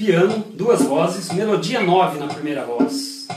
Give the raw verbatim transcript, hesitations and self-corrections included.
piano, duas vozes, melodia nove na primeira voz.